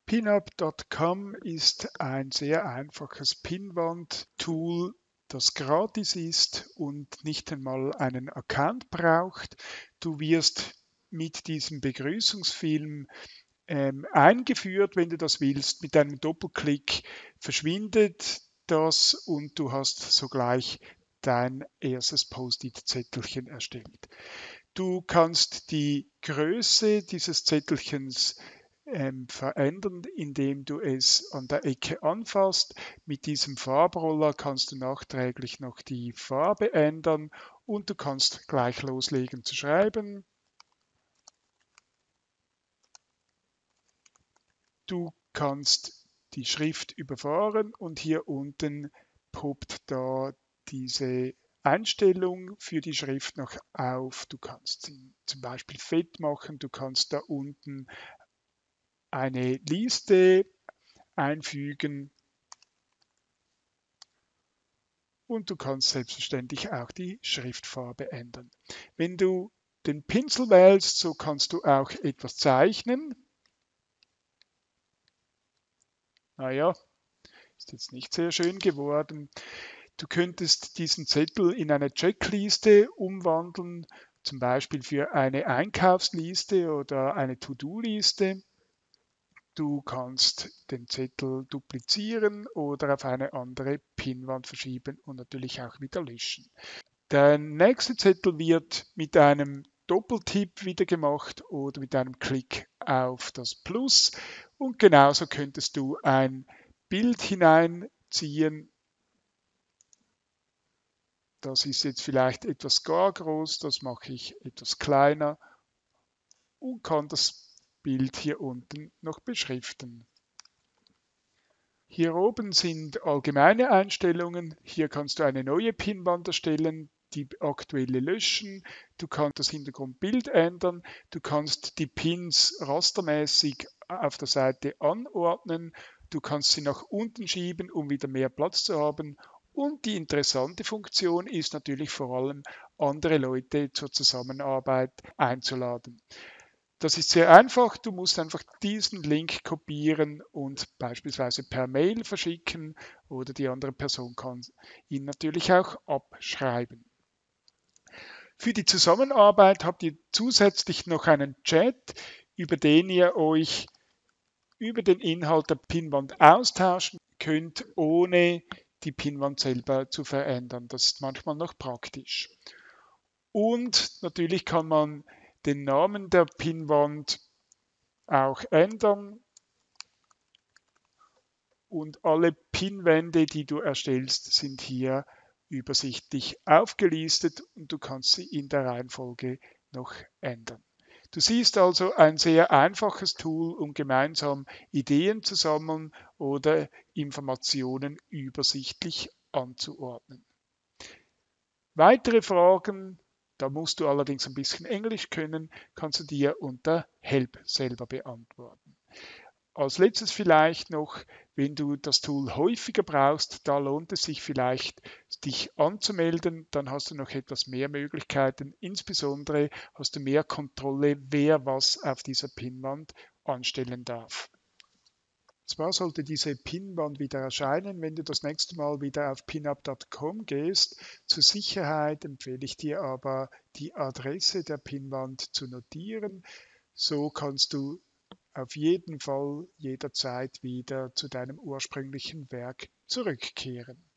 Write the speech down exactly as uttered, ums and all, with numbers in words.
Pinup Punkt com ist ein sehr einfaches Pinwand-Tool, das gratis ist und nicht einmal einen Account braucht. Du wirst mit diesem Begrüßungsfilm ähm, eingeführt, wenn du das willst. Mit einem Doppelklick verschwindet das und du hast sogleich dein erstes Post-it-Zettelchen erstellt. Du kannst die Größe dieses Zettelchens ähm, verändern, indem du es an der Ecke anfasst. Mit diesem Farbroller kannst du nachträglich noch die Farbe ändern und du kannst gleich loslegen zu schreiben. Du kannst die Schrift überfahren und hier unten poppt da diese Einstellung für die Schrift noch auf. Du kannst sie zum Beispiel fett machen, du kannst da unten eine Liste einfügen und du kannst selbstverständlich auch die Schriftfarbe ändern. Wenn du den Pinsel wählst, so kannst du auch etwas zeichnen. Naja, ist jetzt nicht sehr schön geworden. Du könntest diesen Zettel in eine Checkliste umwandeln, zum Beispiel für eine Einkaufsliste oder eine To-Do-Liste. Du kannst den Zettel duplizieren oder auf eine andere Pinnwand verschieben und natürlich auch wieder löschen. Der nächste Zettel wird mit einem Doppeltipp wieder gemacht oder mit einem Klick auf das Plus. Und genauso könntest du ein Bild hineinziehen. Das ist jetzt vielleicht etwas gar groß, das mache ich etwas kleiner und kann das Bild hier unten noch beschriften. Hier oben sind allgemeine Einstellungen. Hier kannst du eine neue Pinnwand erstellen, die aktuelle löschen. Du kannst das Hintergrundbild ändern. Du kannst die Pins rastermäßig auf der Seite anordnen. Du kannst sie nach unten schieben, um wieder mehr Platz zu haben. Und die interessante Funktion ist natürlich vor allem, andere Leute zur Zusammenarbeit einzuladen. Das ist sehr einfach. Du musst einfach diesen Link kopieren und beispielsweise per Mail verschicken oder die andere Person kann ihn natürlich auch abschreiben. Für die Zusammenarbeit habt ihr zusätzlich noch einen Chat, über den ihr euch über den Inhalt der Pinnwand austauschen könnt, ohne die Pinnwand selber zu verändern. Das ist manchmal noch praktisch. Und natürlich kann man den Namen der Pinnwand auch ändern und alle Pinwände, die du erstellst, sind hier übersichtlich aufgelistet und du kannst sie in der Reihenfolge noch ändern. Du siehst also ein sehr einfaches Tool, um gemeinsam Ideen zu sammeln oder Informationen übersichtlich anzuordnen. Weitere Fragen, da musst du allerdings ein bisschen Englisch können, kannst du dir unter Help selber beantworten. Als letztes vielleicht noch, wenn du das Tool häufiger brauchst, da lohnt es sich vielleicht, dich anzumelden, dann hast du noch etwas mehr Möglichkeiten. Insbesondere hast du mehr Kontrolle, wer was auf dieser Pinnwand anstellen darf. Zwar sollte diese Pinnwand wieder erscheinen, wenn du das nächste Mal wieder auf pinup Punkt com gehst. Zur Sicherheit empfehle ich dir aber, die Adresse der Pinnwand zu notieren. So kannst du auf jeden Fall jederzeit wieder zu deinem ursprünglichen Werk zurückkehren.